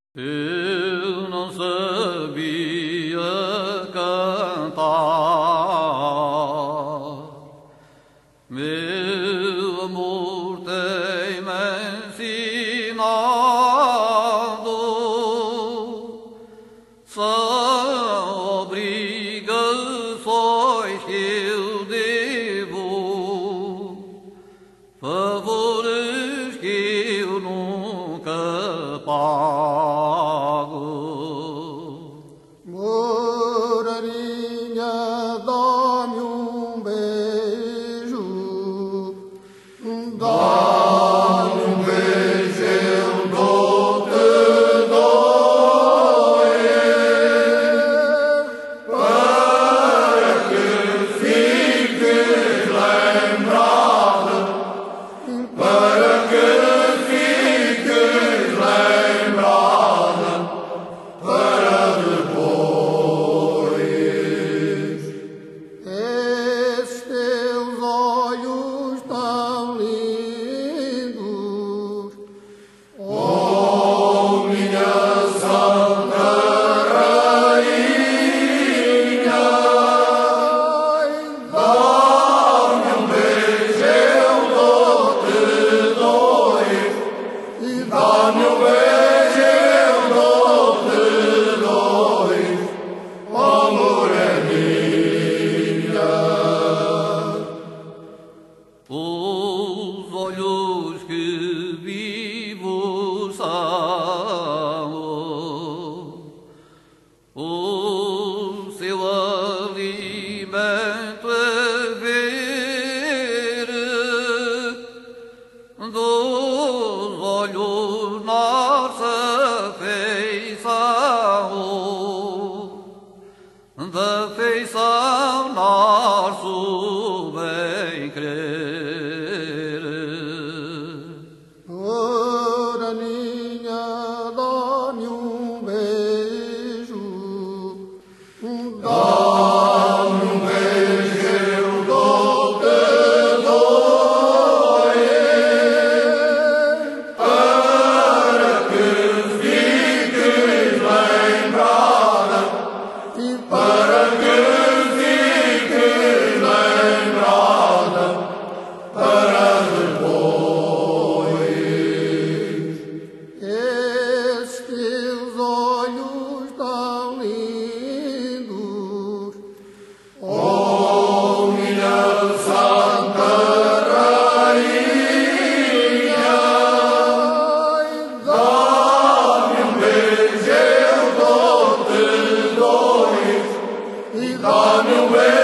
Eu não sabia cantar, meu amor tem-me ensinado, são obrigações que eu devo, favores que eu nunca pago. Morarinha, dá-me beijo, dá-me beijo, eu dou-te dois, para que fiques lembrada, para que fiques lembrada, para depois. Esses teus olhos tão lindos, oh minha santa rainha, dá-me beijo, eu dou-te dois, e dá-me beijo, eu dou-te dois, oh moreninha. Os olhos que vivo são o seu alimento a ver, dos olhos nossa feição, da feição nosso bem crer. Moraninha, dá-me beijo, dá-me beijo, eu dou-te dois, para que fiques lembrada, e para que fiques lembrada, para depois. Esses teus olhos tão lindos, oh minha santa rainha, dá-me beijo, eu dou-te dois, e dá-me beijo.